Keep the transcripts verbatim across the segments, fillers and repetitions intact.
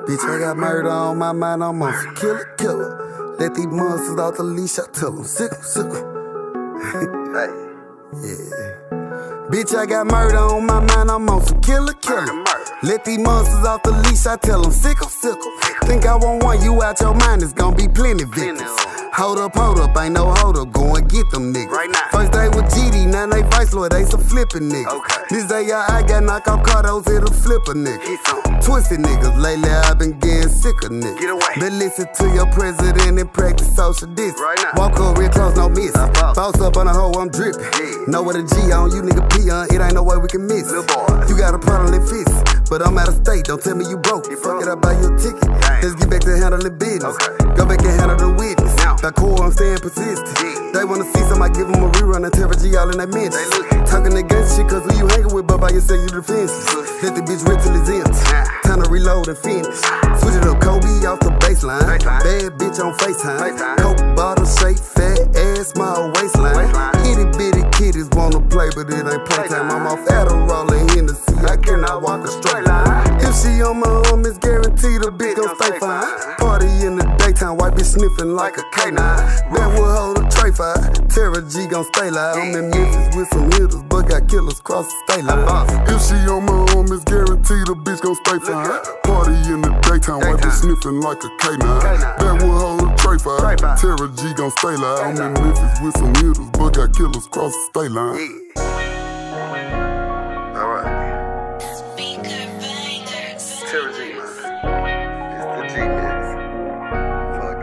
Bitch, I got murder on my mind, I'm on some killer, killer. Let these monsters off the leash, I tell them, sick 'em, sick 'em. Hey. Yeah. Bitch, I got murder on my mind, I'm on some killer, killer. Let these monsters off the leash, I tell them, sick 'em, sick 'em. Think I won't want you out your mind, it's gon' be plenty victims. Hold up, hold up, ain't no hold up, go and get them niggas. Right now. First they was G D, now they Vice Lord, they some flippin' niggas. Okay. This A I, I got knock off cardos, it'll flip a nigga. Twisted niggas, lately I been getting sick of niggas. Get away. They listen to your president and practice social distance. Right now. Walk up real close, no miss. Boss up on a hoe, I'm drippin'. Yeah. Know what a G on, you nigga P on, it ain't no way we can miss. Little boy. You got a problem that fits, but I'm out of state, don't tell me you broke. You Fuck it, I buy you a ticket. Dang. Let's get back to handling business. Okay. Go back and handle the witness. That core, I'm staying persistent. Yeah. They wanna see somebody give them a rerun and Terra G all in that mention. Talking against shit cause who you hanging with, but by yourself you defenseless. Let the bitch rip till it's empty. Time to reload and finish. Switch it up, Kobe off the baseline. Bad bitch on FaceTime. Coke bottle shape, fat ass, small waistline. Itty bitty kiddies wanna play, but it ain't playtime. I'm off Adderall and Hennessy, I cannot walk a straight line. If she on my arm, it's guaranteed the bitch gon' stay fine. Party in the daytime, white bitch sniffing like a K nine. That will hold a tray five. Terra G gon' stay live. I'm in Memphis with some hitters, but got killers cross the state line. If she on my arm, it's guaranteed the bitch gon' stay fine. Party in the daytime, white bitch sniffing like a K nine. That will hold a tray five. Terra G gon' stay live. I'm in Memphis with some hitters, but got killers cross the state line. Terra G, man. It's the G mix. Fuck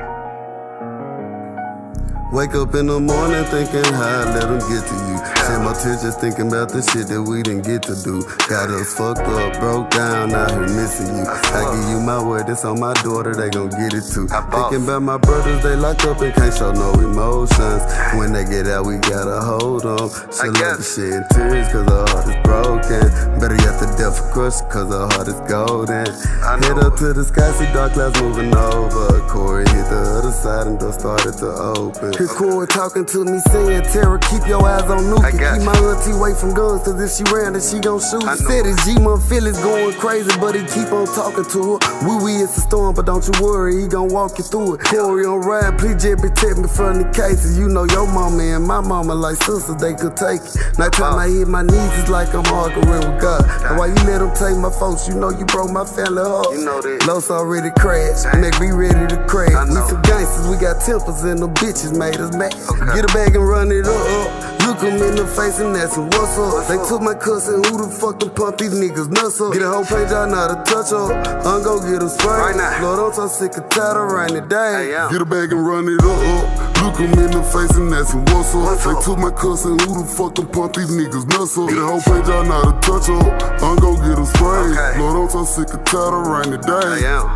it. Wake up in the morning thinking how I let them get to you. Shed my tears just thinking about the shit that we didn't get to do. Got us fucked up, broke down, out here missing you. I give you my word, it's on my daughter, they gon' get it too. Thinking about my brothers, they locked up and can't show no emotions. When they get out, we gotta hold on. She love the shit in tears cause her heart is broken. Better yet the death for crush cause her heart is golden. Head up to the sky, see dark clouds moving over. Corey hit the other side and door started to open. Hear Corey talking to me saying, Terra, keep your eyes on Nuki. Keep my auntie away from guns, cause if she ran, then she gon' shoot. Said his G-Man feelings going crazy, but he keep on talking to her. Wee wee, it's a storm, but don't you worry, he gon' walk you through it. Corey on ride, please just protect me from the cases. You know your mama and my mama like sisters, they could take it. Night time I hit my knees, it's like I'm arguing with God. And why you let them take my folks, you know you broke my family heart. You know that. Los already crashed, make me ready to crash. We some gangsters, we got tempers and the bitches made us mad. Okay. Get a bag and run it up. Look them in the face and ask them what's up. What's they up? Took my cousin, who the fuck them pump these niggas nuts up. Get a whole page out now to touch up. I'm gon' get them sprayed. Right now. Lord, I'm so sick and tired of rainy days. Hey, get a bag and run it up. Look them in the face and ask them what's up. What's they up? Took my cousin, who the fuck them pump these niggas nuts up. Get a whole page out now to touch up. I'm gon' get them sprayed. Okay. Lord, I'm so sick and tired of rainy days. I am.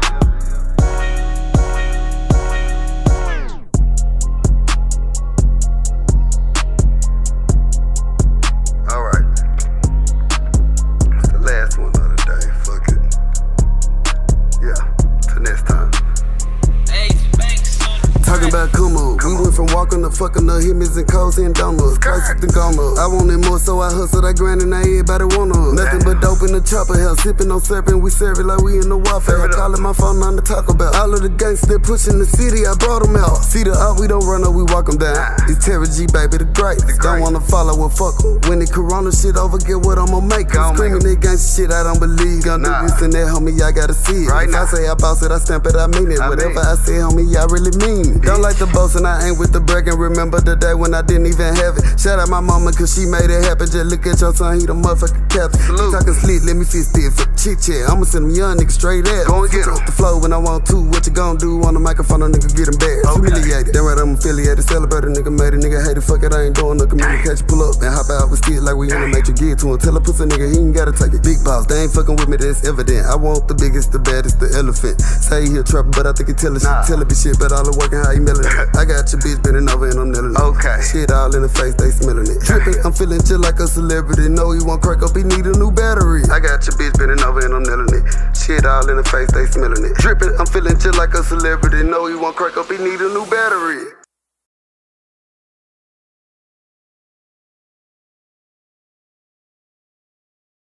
About come up. We went from walking to fucking the himmies and codes and donuts. Prices to come up. I wanted more, so I hustled. I grinded, now everybody want us. Nothing but dope in the chopper hell. Sipping on serpent, we serve it like we in the waffle. I callin' my phone on to talk about. All of the gangsters that pushing the city, I brought them out. See the up, we don't run up, we walk them down. It's Terra G, baby, the greatest. Don't wanna follow, well, fuck em. When the corona shit over, get what I'm gon' make em. Screaming that gangsta shit, I don't believe. Gon' do this and that, homie, I gotta see it. If I say I boss it, I stamp it, I mean it. Whatever I say, homie, I really mean it. Don't like the boss and I ain't with the bragging. Remember the day when I didn't even have it. Shout out my mama cause she made it happen. Just look at your son, he the motherfucking captain. He talking slick, let me fist it for chit chat. I'ma send him young niggas straight at. Go and get him. The flow when I want to. What you gon' do on the microphone? A nigga get him back. Okay. Humiliated. Damn right I'm affiliated. Celebrate a nigga made a nigga hate it. Fuck it, I ain't doing no communication. Pull up and hop out with still like we in the matrix. Get to him. Tell a pussy nigga he ain't gotta take it. Big boss, they ain't fucking with me, that's evident. I want the biggest, the baddest, the elephant. Say he a trapper, but I think he tellin' shit. Tell it be shit, but all the working how he mellin' it. I got your bitch bending over and I'm nailing it. Okay. Shit all in the face, they smelling it. Drippin', I'm feeling just like a celebrity. No, he won't crack up, he need a new battery. I got your bitch bending over and I'm nailing it. Shit all in the face, they smelling it. Drippin', I'm feeling just like a celebrity. No, he won't crack up, he need a new battery.